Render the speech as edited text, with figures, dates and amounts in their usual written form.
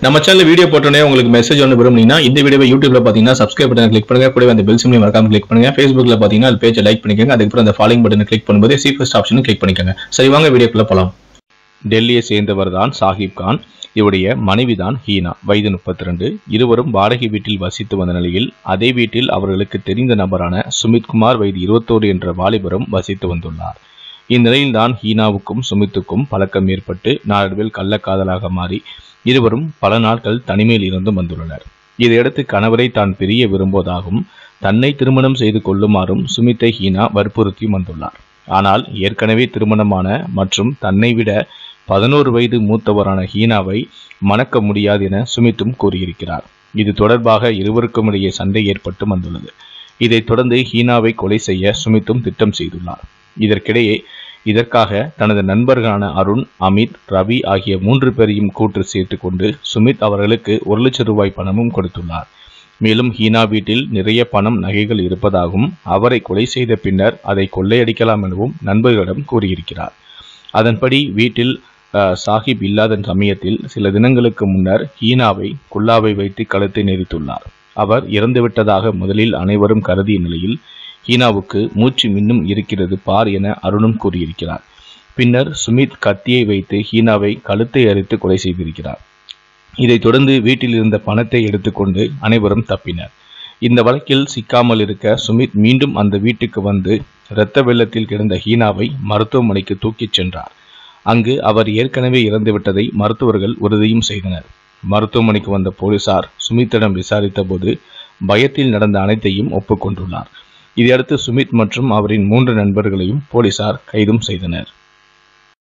நம்ம channel video போட்டோனே உங்களுக்கு message ஒன்று விரும்புனீங்கன்னா இந்த வீடியோவை யூடியூப்ல பாத்தீங்கன்னா சப்ஸ்கிரைப் பட்டனை கிளிக் பண்ணுங்க, கூடவே அந்த பெல் சிம்பலையும் மறக்காம கிளிக் பண்ணுங்க. Facebookல பாத்தீங்கன்னா அது பேஜை லைக் பண்ணிக்கோங்க. அதுக்கப்புறம் அந்த ஃபாலோயிங் பட்டனை கிளிக் பண்ணும்போது சி ஃபர்ஸ்ட் ஆப்ஷனும் கிளிக் பண்ணிக்கோங்க. சரி வாங்க வீடியோக்குள்ள போலாம். டெல்லியை சேர்ந்தவர் தான் சாஹிப் கான். இவருடைய மனைவிதான் ஹீனா, வயது 32. இருவரும் வாடகை வீட்டில் வசித்து வந்த நிலையில் அதே வீட்டில் அவர்களுக்கு தெரிந்த நபரான சுமித்குமார் வயது 21 என்ற வாலிபரும் வசித்து வந்துள்ளார். இந்நிலையில்தான் ஹீனாவுக்கும் சுமித்துக்கும் பழக்கம் ஏற்பட்டு நாளடைவில் கள்ளக்காதலாக மாறி இருவரும் பல நாட்கள் தனிமையில் இருந்தும் வந்துள்ளனர். இதையடுத்து கணவரை தான் பிரிய விரும்புவதாகவும் தன்னை திருமணம் செய்து கொள்ளுமாறும் சுமித்தை ஹீனா வற்புறுத்தி வந்துள்ளார். ஆனால் ஏற்கனவே திருமணமான மற்றும் தன்னை விட 11 வயது மூத்தவரான ஹீனாவை மணக்க முடியாது என சுமித்தும் கூறியிருக்கிறார். இது தொடர்பாக இருவருக்கும் இடையே சண்டை ஏற்பட்டு வந்துள்ளது. இதைத் தொடர்ந்து ஹீனாவை கொலை செய்ய சுமித்தும் திட்டம் செய்துள்ளார். இதற்காக தனது நண்பர்களான அருண், அமித், ரவி ஆகிய 3 பேரையும் கூட்டு சேர்த்து கொண்டு சுமித் அவர்களுக்கு 1 லட்சம் ரூபாய் பணமும் கொடுத்துள்ளார். மேலும் ஹீனா வீட்டில் நிறைய பணம், நகைகள் இருப்பதாகவும் அவரை கொலை செய்த பின்னர் அதை கொள்ளையடிக்கலாம் எனவும் நண்பர்களிடம் கூறியிருக்கிறார். அதன்படி வீட்டில் சாஹிப் இல்லாத சமயத்தில் சில தினங்களுக்கு முன்னர் ஹீனாவை குல்லாவை வைத்து கழுத்தை நெரித்துள்ளார். அவர் இறந்துவிட்டதாக முதலில் அனைவரும் கருதிய நிலையில் ஹீனாவுக்கு மூச்சு இன்னும் இருக்கிறது பார் என அருணும் கூறியிருக்கிறார். பின்னர் சுமித் கத்தியை வைத்து ஹீனாவை கழுத்தை அறுத்து கொலை செய்திருக்கிறார். இதைத் தொடர்ந்து வீட்டில் இருந்த பணத்தை எடுத்துக்கொண்டு அனைவரும் தப்பினர். இந்த வழக்கில் சிக்காமல் இருக்க சுமித் மீண்டும் அந்த வீட்டுக்கு வந்து இரத்த வெள்ளத்தில் கிடந்த ஹீனாவை மருத்துவமனைக்கு தூக்கிச் சென்றார். அங்கு அவர் ஏற்கனவே இறந்துவிட்டதை மருத்துவர்கள் உறுதியும் செய்தனர். மருத்துவமனைக்கு வந்த போலீசார் சுமித்திடம் விசாரித்த போது பயத்தில் நடந்த அனைத்தையும் ஒப்புக்கொண்டுள்ளார். இதையடுத்து சுமித் மற்றும் அவரின் 3 நண்பர்களையும் போலீசார் கைதும் செய்தனர்.